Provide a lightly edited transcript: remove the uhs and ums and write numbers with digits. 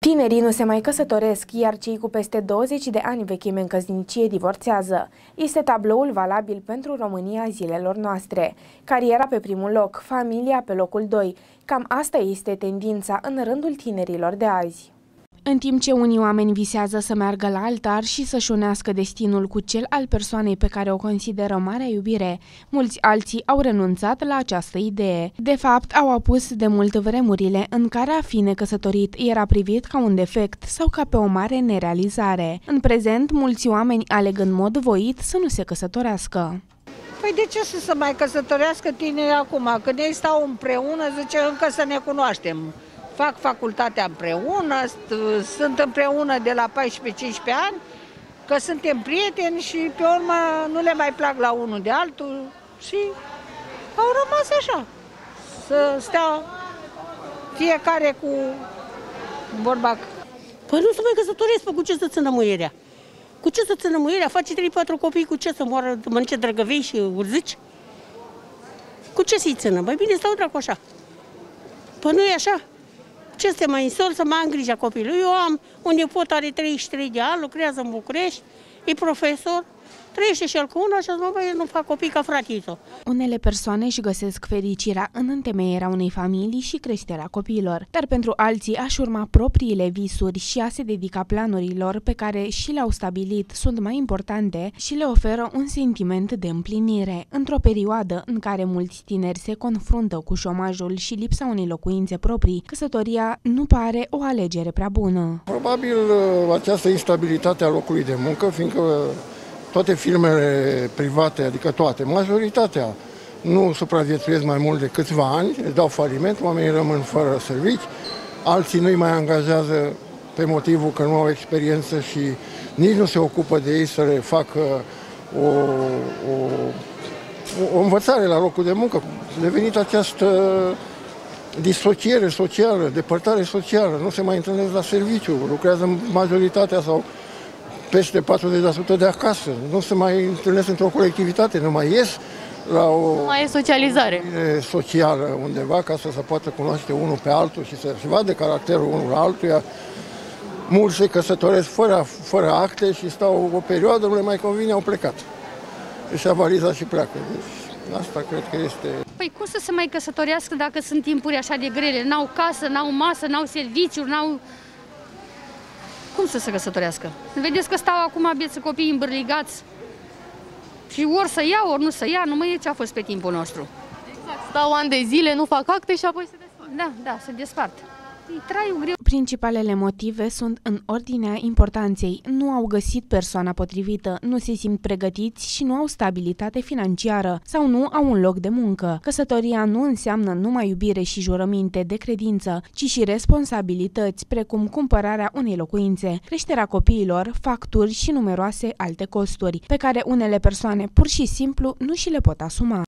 Tinerii nu se mai căsătoresc, iar cei cu peste 20 de ani vechime în căsnicie divorțează. Este tabloul valabil pentru România zilelor noastre. Cariera pe primul loc, familia pe locul 2. Cam asta este tendința în rândul tinerilor de azi. În timp ce unii oameni visează să meargă la altar și să-și unească destinul cu cel al persoanei pe care o consideră marea iubire, mulți alții au renunțat la această idee. De fapt, au apus de mult vremurile în care a fi necăsătorit era privit ca un defect sau ca pe o mare nerealizare. În prezent, mulți oameni aleg în mod voit să nu se căsătorească. Păi de ce să se mai căsătorească tinerii acum? Când ei stau împreună, zice încă să ne cunoaștem. Fac facultatea împreună, sunt împreună de la 14-15 ani, că suntem prieteni și pe urmă nu le mai plac la unul de altul și au rămas așa, să stea fiecare cu vorba. Păi nu se mai căsătoresc, cu ce să țină muierea? Cu ce să țină muierea? Face 3-4 copii, cu ce să moară, mănânce drăgăvei și urzici? Cu ce să-i țină? Mai bine stau dracu așa. Păi nu e așa? Ce să mai însor să mai am grija copilului? Eu am un nepot, are 33 de ani, lucrează în București, e profesor, trăiește și el cu una și a zis, băi, nu fac copii ca fratito. Unele persoane își găsesc fericirea în întemeierea unei familii și creșterea copiilor, dar pentru alții a-și urma propriile visuri și a se dedica planurilor pe care și le-au stabilit sunt mai importante și le oferă un sentiment de împlinire. Într-o perioadă în care mulți tineri se confruntă cu șomajul și lipsa unei locuințe proprii, căsătoria nu pare o alegere prea bună. Probabil această instabilitate a locului de muncă, fiindcă toate firmele private, adică toate, majoritatea, nu supraviețuiesc mai mult de câțiva ani, le dau faliment, oamenii rămân fără servici, alții nu-i mai angajează pe motivul că nu au experiență și nici nu se ocupă de ei să le facă o învățare la locul de muncă. A devenit această disociere socială, depărtare socială, nu se mai întâlnesc la serviciu, lucrează majoritatea sau peste 40% de acasă, nu se mai întâlnesc într-o colectivitate, nu mai ies la o mai e socializare socială undeva ca să se poată cunoaște unul pe altul și să se vadă caracterul unul la altuia. Mulți se căsătoresc fără acte și stau o perioadă, nu le mai convine, au plecat. Își ia valiza și pleacă. Deci, asta cred că este. Păi cum să se mai căsătorească dacă sunt timpuri așa de grele? N-au casă, n-au masă, n-au serviciuri, n-au... Cum să se căsătorească? Vedeți că stau acum bieți copii îmbârligați și ori să ia, ori nu să ia, nu mai e ce a fost pe timpul nostru. Exact, stau ani de zile, nu fac acte și apoi se despart. Da, se despart. Traiul greu. Principalele motive sunt în ordinea importanței. Nu au găsit persoana potrivită, nu se simt pregătiți și nu au stabilitate financiară sau nu au un loc de muncă. Căsătoria nu înseamnă numai iubire și jurăminte de credință, ci și responsabilități, precum cumpărarea unei locuințe, creșterea copiilor, facturi și numeroase alte costuri, pe care unele persoane pur și simplu nu și le pot asuma.